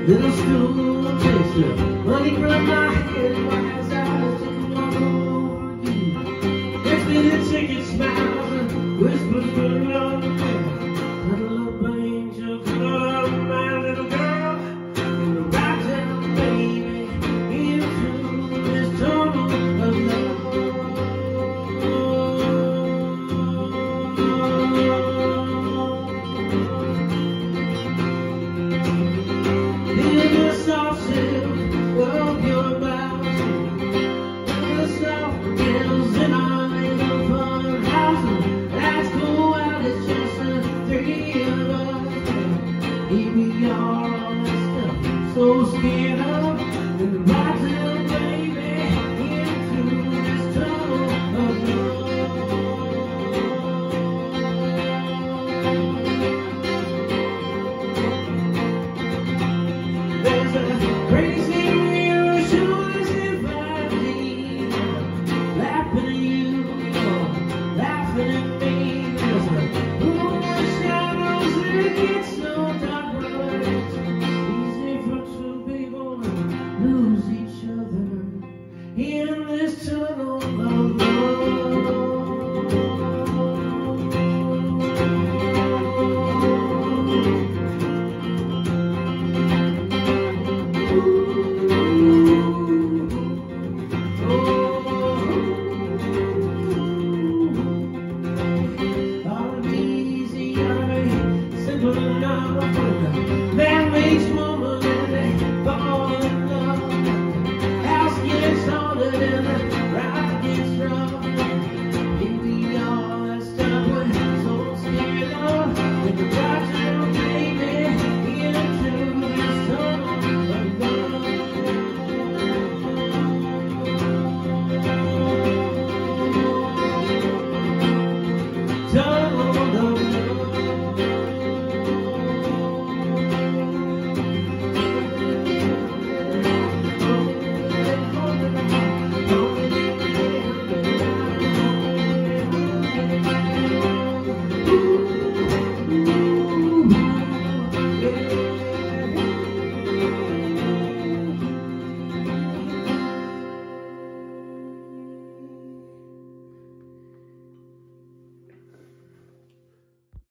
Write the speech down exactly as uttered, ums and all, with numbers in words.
Little school taster, money from my head, wise eyes just walk over you. Next minute, chicken smiles and whispers burn on the bed. Cuddle up, angel, cuddle up, my little girl, and right down, baby, into this tunnel of love. Feel the soft silk of your blouse, the soft bells in our little fun house. That's cool, well, it's just the three of us. Here we are, all that stuff, so scared of.